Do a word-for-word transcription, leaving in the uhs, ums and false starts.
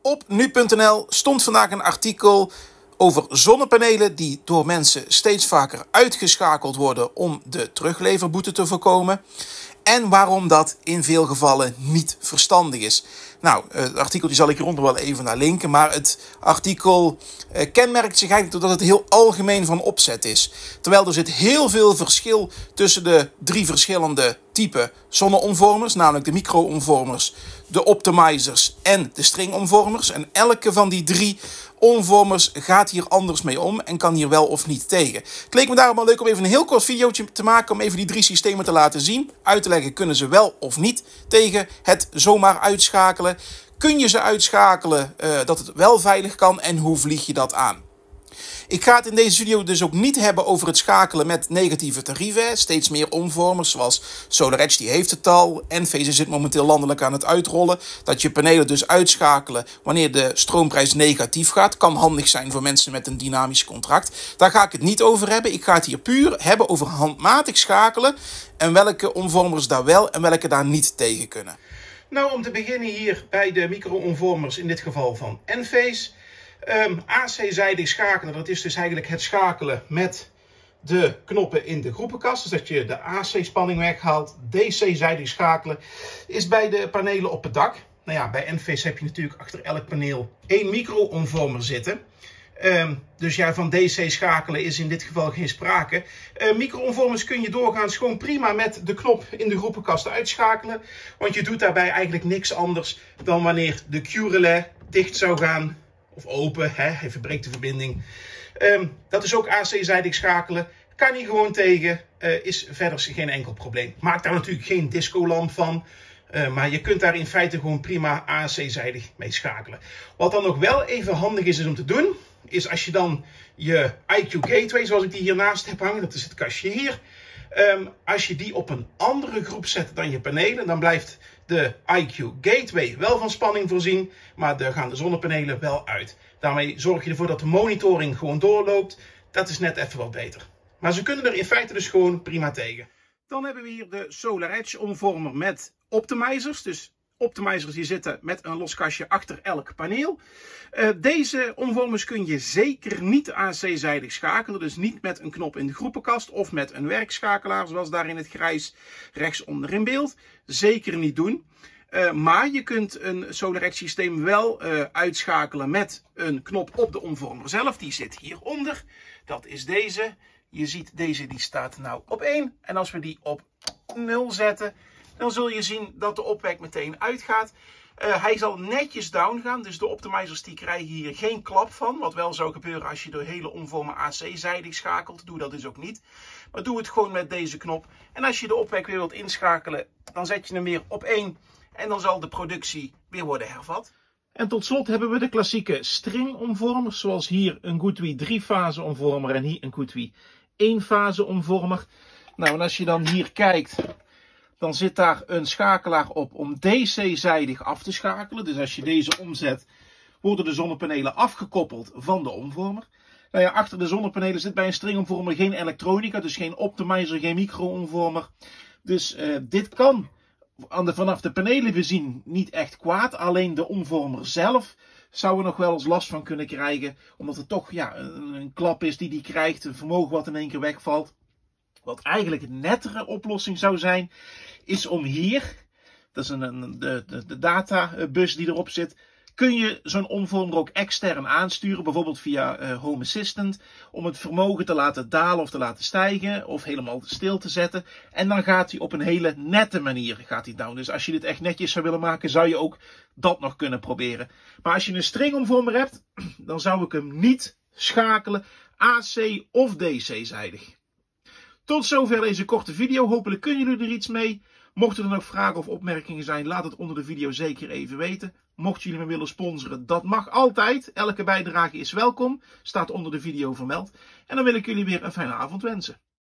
Op nu punt n l stond vandaag een artikel over zonnepanelen die door mensen steeds vaker uitgeschakeld worden om de terugleverboete te voorkomen. En waarom dat in veel gevallen niet verstandig is. Nou, het artikel die zal ik hieronder wel even naar linken. Maar het artikel eh, kenmerkt zich eigenlijk doordat het heel algemeen van opzet is. Terwijl er zit heel veel verschil tussen de drie verschillende typen zonneomvormers. Namelijk de micro-omvormers, de optimizers en de stringomvormers. En elke van die drie omvormers gaat hier anders mee om en kan hier wel of niet tegen. Het leek me daarom wel leuk om even een heel kort videootje te maken om even die drie systemen te laten zien. Uit te leggen, kunnen ze wel of niet tegen het zomaar uitschakelen. Kun je ze uitschakelen uh, dat het wel veilig kan en hoe vlieg je dat aan? Ik ga het in deze video dus ook niet hebben over het schakelen met negatieve tarieven. Steeds meer omvormers zoals SolarEdge die heeft het al. Enphase zit momenteel landelijk aan het uitrollen. Dat je panelen dus uitschakelen wanneer de stroomprijs negatief gaat. Kan handig zijn voor mensen met een dynamisch contract. Daar ga ik het niet over hebben. Ik ga het hier puur hebben over handmatig schakelen. En welke omvormers daar wel en welke daar niet tegen kunnen. Nou, om te beginnen hier bij de micro-omvormers, in dit geval van Enphase. Um, A C-zijdig schakelen, dat is dus eigenlijk het schakelen met de knoppen in de groepenkast. Dus dat je de A C-spanning weghaalt. D C-zijdig schakelen is bij de panelen op het dak. Nou ja, bij Enphase heb je natuurlijk achter elk paneel één micro-omvormer zitten. Um, dus ja, van D C schakelen is in dit geval geen sprake. Uh, micro-omvormers kun je doorgaans gewoon prima met de knop in de groepenkast uitschakelen. Want je doet daarbij eigenlijk niks anders dan wanneer de Q-relais dicht zou gaan. Of open, hè? Hij verbreekt de verbinding. Um, dat is ook A C-zijdig schakelen. Kan hij gewoon tegen. Uh, is verder geen enkel probleem. Maak daar natuurlijk geen discolamp van. Uh, maar je kunt daar in feite gewoon prima A C-zijdig mee schakelen. Wat dan nog wel even handig is, is om te doen. Is als je dan je I Q Gateway, zoals ik die hiernaast heb hangen. Dat is het kastje hier. Um, als je die op een andere groep zet dan je panelen, dan blijft de I Q Gateway wel van spanning voorzien, maar daar gaan de zonnepanelen wel uit. Daarmee zorg je ervoor dat de monitoring gewoon doorloopt. Dat is net even wat beter. Maar ze kunnen er in feite dus gewoon prima tegen. Dan hebben we hier de SolarEdge omvormer met optimizers. Dus optimizers die zitten met een los kastje achter elk paneel. Uh, deze omvormers kun je zeker niet A C-zijdig schakelen. Dus niet met een knop in de groepenkast of met een werkschakelaar zoals daar in het grijs rechtsonder in beeld. Zeker niet doen. Uh, maar je kunt een SolarEdge systeem wel uh, uitschakelen met een knop op de omvormer zelf. Die zit hieronder. Dat is deze. Je ziet deze die staat nou op één. En als we die op nul zetten, dan zul je zien dat de opwek meteen uitgaat. Uh, hij zal netjes down gaan, dus de optimizers die krijgen hier geen klap van. Wat wel zou gebeuren als je de hele omvormer A C-zijdig schakelt. Doe dat dus ook niet. Maar doe het gewoon met deze knop. En als je de opwek weer wilt inschakelen, dan zet je hem weer op één. En dan zal de productie weer worden hervat. En tot slot hebben we de klassieke stringomvormers. Zoals hier een Goodwee drie-fase omvormer en hier een Goodwee één-fase omvormer. Nou, en als je dan hier kijkt, dan zit daar een schakelaar op om D C-zijdig af te schakelen. Dus als je deze omzet, worden de zonnepanelen afgekoppeld van de omvormer. Nou ja, achter de zonnepanelen zit bij een stringomvormer geen elektronica, dus geen optimizer, geen micro-omvormer. Dus uh, dit kan aan de, vanaf de panelen bezien niet echt kwaad. Alleen de omvormer zelf zou er nog wel eens last van kunnen krijgen. Omdat het toch ja, een, een klap is die die krijgt, een vermogen wat in één keer wegvalt. Wat eigenlijk een nettere oplossing zou zijn, is om hier, dat is een, een, de, de, de databus die erop zit, kun je zo'n omvormer ook extern aansturen, bijvoorbeeld via uh, Home Assistant, om het vermogen te laten dalen of te laten stijgen, of helemaal stil te zetten. En dan gaat hij op een hele nette manier gaat hij down. Dus als je dit echt netjes zou willen maken, zou je ook dat nog kunnen proberen. Maar als je een stringomvormer hebt, dan zou ik hem niet schakelen A C of D C-zijdig. Tot zover deze korte video. Hopelijk kunnen jullie er iets mee. Mochten er nog vragen of opmerkingen zijn, laat het onder de video zeker even weten. Mochten jullie me willen sponsoren, dat mag altijd. Elke bijdrage is welkom. Staat onder de video vermeld. En dan wil ik jullie weer een fijne avond wensen.